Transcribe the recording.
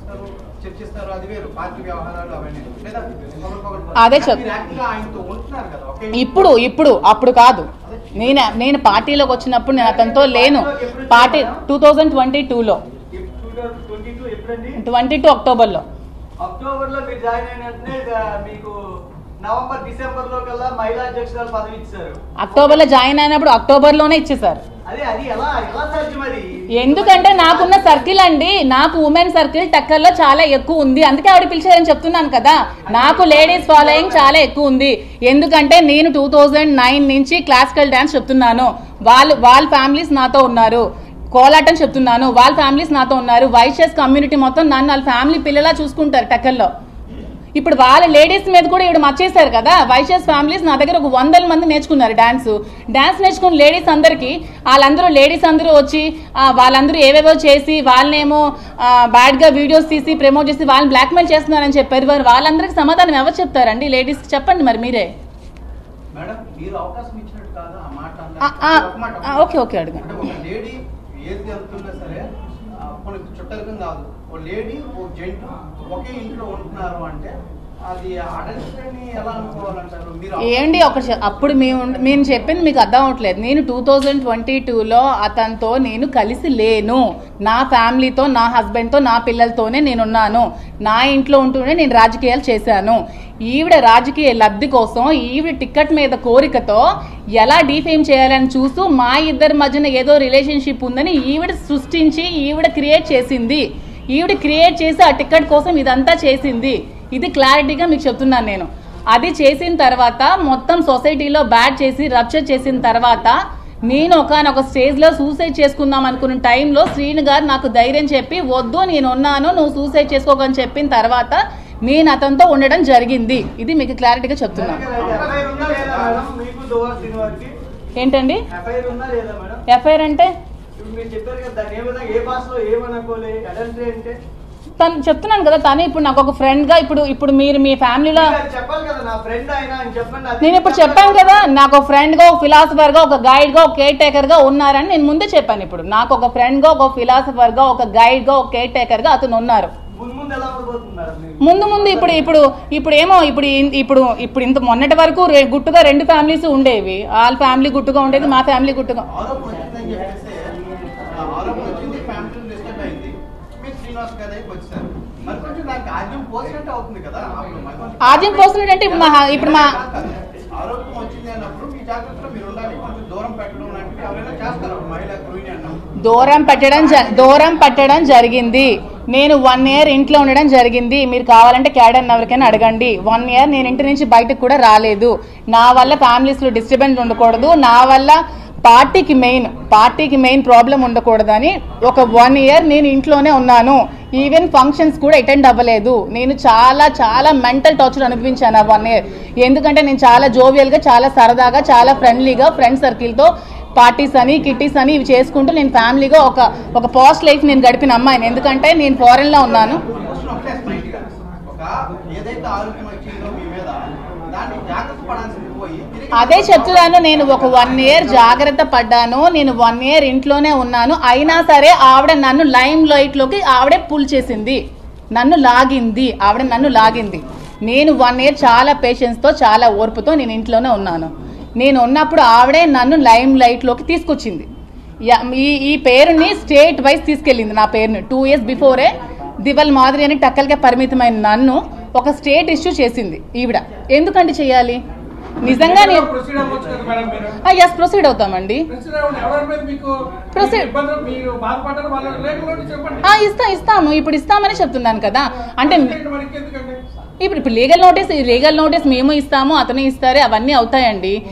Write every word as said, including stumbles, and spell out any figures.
అదే చెప్ ఇప్పుడు ఇప్పుడు అప్పుడు కాదు, నేను నేను పార్టీలోకి వచ్చినప్పుడు నేను అతనితో లేను. పార్టీ టూ థౌజండ్ ట్వంటీ టూలో ట్వంటీ టూ అక్టోబర్లో అక్టోబర్లో మీరు జాయిన్ అయినట్టే మీకు నవంబర్ డిసెంబర్ లో కల్లా మహిళా అధ్యక్షురాలు పదవి ఇచ్చారు. అక్టోబర్ లో జాయిన్ అయినప్పుడు అక్టోబర్ లోనే ఇచ్చేసారు. ఎందుకంటే నాకున్న సర్కిల్ అండి, నాకు ఉమెన్ సర్కిల్ టక్కర్లో చాలా ఎక్కువ ఉంది, అందుకే ఆవిడ పిలిచారని చెప్తున్నాను కదా. నాకు లేడీస్ ఫాలోయింగ్ చాలా ఎక్కువ ఉంది. ఎందుకంటే నేను టూ థౌజండ్ నైన్ నుంచి క్లాసికల్ డాన్స్ చెప్తున్నాను, వాళ్ళు వాళ్ళ ఫ్యామిలీస్ నాతో ఉన్నారు. కోలాటం చెప్తున్నాను, వాళ్ళ ఫ్యామిలీస్ నాతో ఉన్నారు. వైశ్యస్ కమ్యూనిటీ మొత్తం నన్ను వాళ్ళ ఫ్యామిలీ పిల్లలా చూసుకుంటారు టక్కర్లో. ఇప్పుడు వాళ్ళ లేడీస్ మీద కూడా ఇవి మర్చేశారు కదా. వైశ్యస్ ఫ్యామిలీస్ నా దగ్గర ఒక వందల మంది నేర్చుకున్నారు డాన్స్. డాన్స్ నేర్చుకున్న లేడీస్ అందరికీ వాళ్ళందరూ లేడీస్ అందరూ వచ్చి వాళ్ళందరూ ఏవేవో చేసి వాళ్ళనేమో బ్యాడ్గా వీడియోస్ తీసి ప్రమోట్ చేసి వాళ్ళని బ్లాక్మెయిల్ చేస్తున్నారని చెప్పారు. మరి వాళ్ళందరికీ సమాధానం ఎవరు చెప్తారండి? లేడీస్కి చెప్పండి మరి మీరే. ఓకే ఓకే అడగండి. లేడీ ఓ జెంట్ ఒకే ఇంట్లో ఉంటున్నారు అంటే అది అడల్టరీని ఎలా అనుకోవాలంటారు మీరు? ఏంటి ఒక అప్పుడు మేము మేము చెప్పింది మీకు అర్థం అవట్లేదు. నేను టూ థౌజండ్ ట్వంటీ టూలో అతనితో నేను కలిసి లేను. నా ఫ్యామిలీతో, నా హస్బెండ్తో, నా పిల్లలతోనే నేనున్నాను. నా ఇంట్లో ఉంటూనే నేను రాజకీయాలు చేశాను. ఈవిడ రాజకీయ లబ్ధి కోసం, ఈవిడ టికెట్ మీద కోరికతో ఎలా డిఫేమ్ చేయాలని చూస్తూ మా ఇద్దరి మధ్యన ఏదో రిలేషన్షిప్ ఉందని ఈవిడ సృష్టించి ఈవిడ క్రియేట్ చేసింది. ఈవిడ క్రియేట్ చేసి ఆ టికెట్ కోసం ఇదంతా చేసింది. ఇది క్లారిటీగా మీకు చెప్తున్నాను నేను. అది చేసిన తర్వాత మొత్తం సొసైటీలో బ్యాడ్ చేసి రప్చర్ చేసిన తర్వాత నేను ఒకనొక స్టేజ్లో సూసైడ్ చేసుకుందాం అనుకున్న టైంలో శ్రీను గారు నాకు ధైర్యం చెప్పి వద్దు నేను ఉన్నాను, నువ్వు సూసైడ్ చేసుకోకని చెప్పిన తర్వాత నేను అతనితో ఉండడం జరిగింది. ఇది మీకు క్లారిటీగా చెప్తున్నాను. ఏంటండి ఎఫ్ఐఆర్ అంటే? తను చెప్తున్నాను కదా, తను ఇప్పుడు నాకు ఒక ఫ్రెండ్ గా ఇప్పుడు ఇప్పుడు మీరు మీ ఫ్యామిలీలో నేను ఇప్పుడు చెప్పాను కదా, నాకు ఒక ఫ్రెండ్ గా, ఒక ఫిలాసఫర్ గా, ఒక గైడ్ గా, ఒక కేర్ టేకర్ గా ఉన్నారని నేను ముందే చెప్పాను. ఇప్పుడు నాకు ఒక ఫ్రెండ్ గా, ఒక ఫిలాసఫర్ గా, ఒక గైడ్ గా, ఒక కేర్ టేకర్ గా అతను ఉన్నారు. ముందు ముందు ఇప్పుడు ఇప్పుడు ఇప్పుడు ఏమో ఇప్పుడు ఇప్పుడు ఇప్పుడు ఇంత మొన్నటి వరకు గుట్టుగా రెండు ఫ్యామిలీస్ ఉండేవి. వాళ్ళ ఫ్యామిలీ గుట్టుగా ఉండేది, మా ఫ్యామిలీ గుట్టుగా. ఆద్యం పోసినట్టు అంటే ఇప్పుడు మా ఇప్పుడు మా దూరం పెట్టడం దూరం పెట్టడం జరిగింది. నేను వన్ ఇయర్ ఇంట్లో ఉండడం జరిగింది. మీరు కావాలంటే క్యాడర్ ఎవరికైనా అడగండి. వన్ ఇయర్ నేను ఇంటి నుంచి బయటకు కూడా రాలేదు. నా వల్ల ఫ్యామిలీస్లో డిస్టర్బెన్స్ ఉండకూడదు, నా వల్ల పార్టీకి మెయిన్ పార్టీకి మెయిన్ ప్రాబ్లం ఉండకూడదని ఒక వన్ ఇయర్ నేను ఇంట్లోనే ఉన్నాను. ఈవెన్ ఫంక్షన్స్ కూడా అటెండ్ అవ్వలేదు. నేను చాలా చాలా మెంటల్ టార్చర్ అనుభవించాను ఆ వన్ ఇయర్. ఎందుకంటే నేను చాలా జోవియల్గా, చాలా సరదాగా, చాలా ఫ్రెండ్లీగా ఫ్రెండ్ సర్కిల్తో పార్టీస్ అని, కిట్టీస్ అని ఇవి చేసుకుంటూ నేను ఫ్యామిలీగా ఒక ఒక పాస్ట్ లైఫ్ నేను గడిపిన అమ్మాయిని. ఎందుకంటే నేను ఫారెన్లో ఉన్నాను. అదే చెప్తున్నాను, నేను ఒక వన్ ఇయర్ జాగ్రత్త పడ్డాను. నేను వన్ ఇయర్ ఇంట్లోనే ఉన్నాను. అయినా సరే ఆవిడ నన్ను లైమ్ లైట్లోకి ఆవిడే పుల్ చేసింది, నన్ను లాగింది. ఆవిడ నన్ను లాగింది. నేను వన్ ఇయర్ చాలా పేషెన్స్తో, చాలా ఓర్పుతో నేను ఇంట్లోనే ఉన్నాను. నేను ఉన్నప్పుడు ఆవిడే నన్ను లైమ్ లైట్లోకి తీసుకొచ్చింది. ఈ ఈ పేరుని స్టేట్ వైజ్ తీసుకెళ్ళింది. నా పేరుని టూ ఇయర్స్ బిఫోరే దివల్ మాదిరి అని టక్కలకే పరిమితమైన నన్ను ఒక స్టేట్ ఇష్యూ చేసింది ఈవిడ. ఎందుకంటే చెయ్యాలి? నిజంగా ఎస్ ప్రొసీడ్ అవుతామండి. ఇస్తా ఇస్తాము ఇప్పుడు ఇస్తామని చెప్తున్నాను కదా. అంటే ఇప్పుడు ఇప్పుడు లీగల్ నోటీస్ లీగల్ నోటీస్ మేము ఇస్తాము, అతను ఇస్తారు, అవన్నీ అవుతాయండి.